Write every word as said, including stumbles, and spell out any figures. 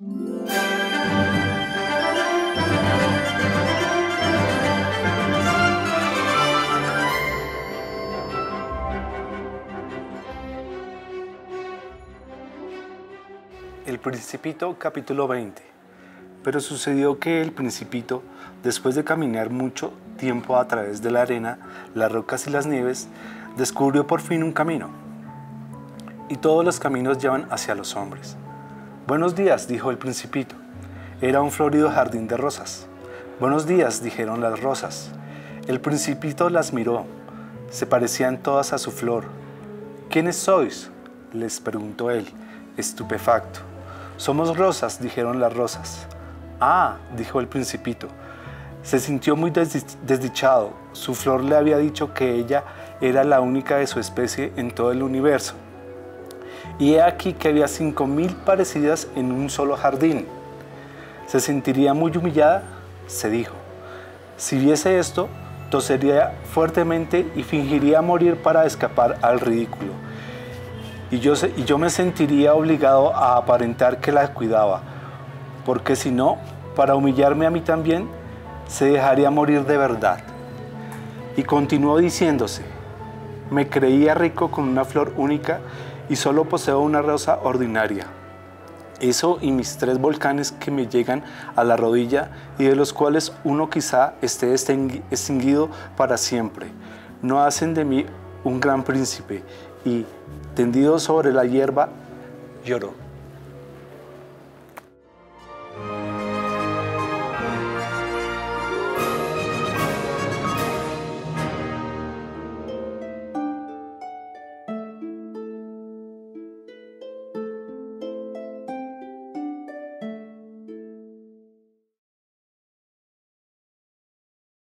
El Principito, capítulo veinte. Pero sucedió que el Principito, después de caminar mucho tiempo a través de la arena, las rocas y las nieves, descubrió por fin un camino. Y todos los caminos llevan hacia los hombres. «Buenos días», dijo el Principito. Era un florido jardín de rosas. «Buenos días», dijeron las rosas. El Principito las miró. Se parecían todas a su flor. «¿Quiénes sois?», les preguntó él, estupefacto. «Somos rosas», dijeron las rosas. «Ah», dijo el Principito. Se sintió muy desdichado. Su flor le había dicho que ella era la única de su especie en todo el universo. Y he aquí que había cinco mil parecidas en un solo jardín. ¿Se sentiría muy humillada?, se dijo. Si viese esto, tosería fuertemente y fingiría morir para escapar al ridículo. Y yo, y yo me sentiría obligado a aparentar que la cuidaba, porque si no, para humillarme a mí también, se dejaría morir de verdad. Y continuó diciéndose: me creía rico con una flor única y solo poseo una rosa ordinaria. Eso y mis tres volcanes que me llegan a la rodilla y de los cuales uno quizá esté extinguido para siempre, no hacen de mí un gran príncipe. Y, tendido sobre la hierba, lloró.